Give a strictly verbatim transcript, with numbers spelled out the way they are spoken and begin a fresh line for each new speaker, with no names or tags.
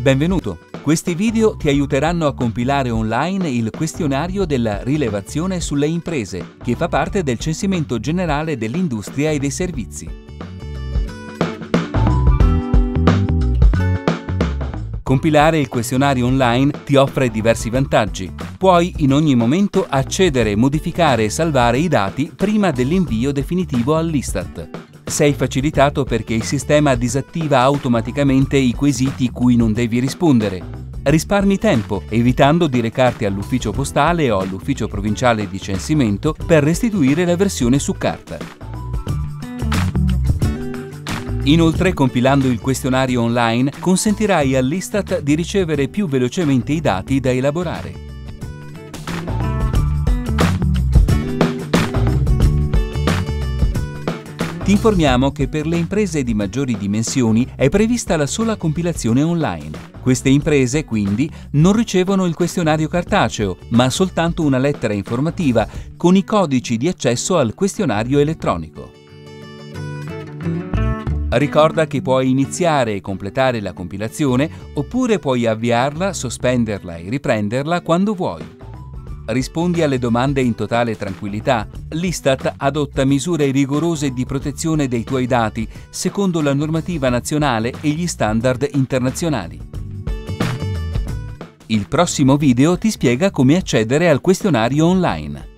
Benvenuto! Questi video ti aiuteranno a compilare online il questionario della rilevazione sulle imprese, che fa parte del censimento generale dell'industria e dei servizi. Compilare il questionario online ti offre diversi vantaggi. Puoi in ogni momento accedere, modificare e salvare i dati prima dell'invio definitivo all'Istat. Sei facilitato perché il sistema disattiva automaticamente i quesiti cui non devi rispondere. Risparmi tempo, evitando di recarti all'ufficio postale o all'ufficio provinciale di censimento per restituire la versione su carta. Inoltre, compilando il questionario online, consentirai all'Istat di ricevere più velocemente i dati da elaborare. Ti informiamo che per le imprese di maggiori dimensioni è prevista la sola compilazione online. Queste imprese, quindi, non ricevono il questionario cartaceo, ma soltanto una lettera informativa con i codici di accesso al questionario elettronico. Ricorda che puoi iniziare e completare la compilazione, oppure puoi avviarla, sospenderla e riprenderla quando vuoi. Rispondi alle domande in totale tranquillità. L'Istat adotta misure rigorose di protezione dei tuoi dati secondo la normativa nazionale e gli standard internazionali. Il prossimo video ti spiega come accedere al questionario online.